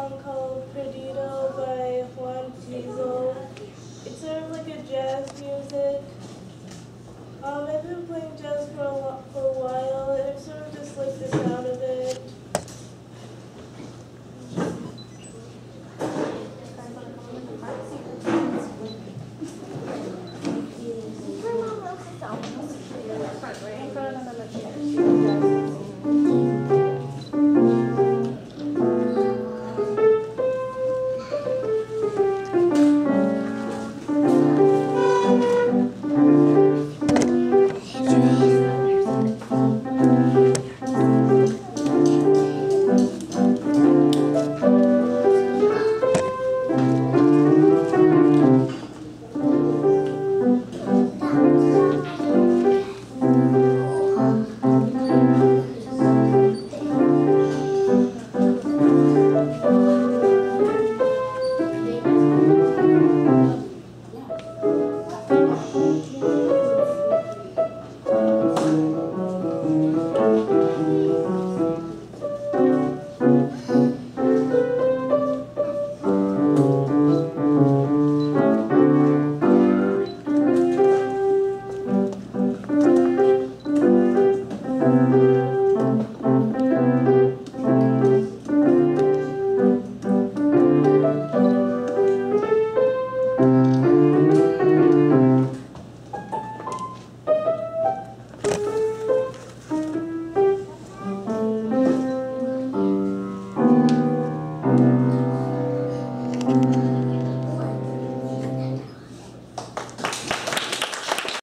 song called Perdido by Juan Tizol. It's sort of like a jazz music. I've been playing jazz for a while, and I sort of just like the sound of it.